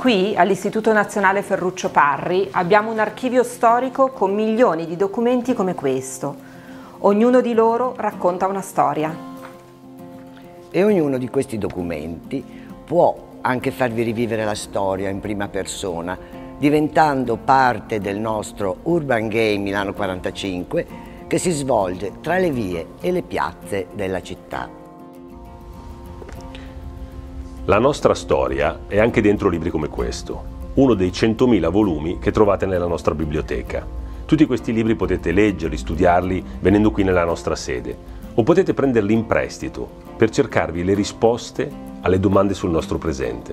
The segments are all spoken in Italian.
Qui, all'Istituto Nazionale Ferruccio Parri, abbiamo un archivio storico con milioni di documenti come questo. Ognuno di loro racconta una storia. E ognuno di questi documenti può anche farvi rivivere la storia in prima persona, diventando parte del nostro Urban Game Milano 45 che si svolge tra le vie e le piazze della città. La nostra storia è anche dentro libri come questo, uno dei 100.000 volumi che trovate nella nostra biblioteca. Tutti questi libri potete leggerli, studiarli venendo qui nella nostra sede, o potete prenderli in prestito per cercarvi le risposte alle domande sul nostro presente.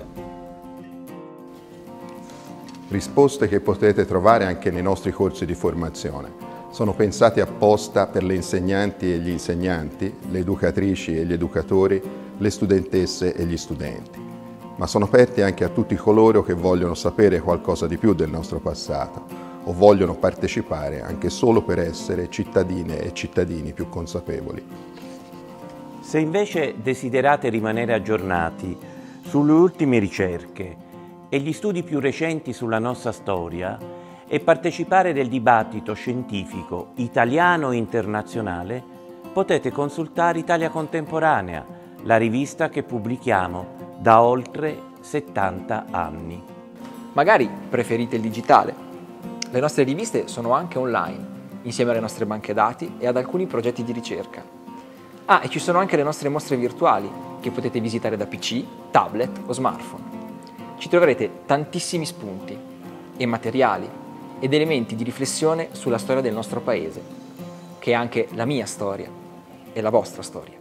Risposte che potete trovare anche nei nostri corsi di formazione. Sono pensati apposta per le insegnanti e gli insegnanti, le educatrici e gli educatori, le studentesse e gli studenti, ma sono aperti anche a tutti coloro che vogliono sapere qualcosa di più del nostro passato o vogliono partecipare anche solo per essere cittadine e cittadini più consapevoli. Se invece desiderate rimanere aggiornati sulle ultime ricerche e gli studi più recenti sulla nostra storia e partecipare del dibattito scientifico italiano e internazionale, potete consultare Italia Contemporanea, la rivista che pubblichiamo da oltre 70 anni. Magari preferite il digitale. Le nostre riviste sono anche online, insieme alle nostre banche dati e ad alcuni progetti di ricerca. Ah, e ci sono anche le nostre mostre virtuali, che potete visitare da PC, tablet o smartphone. Ci troverete tantissimi spunti e materiali ed elementi di riflessione sulla storia del nostro paese, che è anche la mia storia e la vostra storia.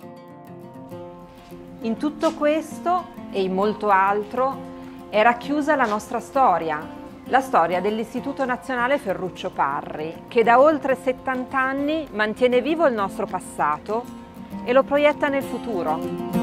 In tutto questo e in molto altro è racchiusa la nostra storia, la storia dell'Istituto Nazionale Ferruccio Parri, che da oltre 70 anni mantiene vivo il nostro passato e lo proietta nel futuro.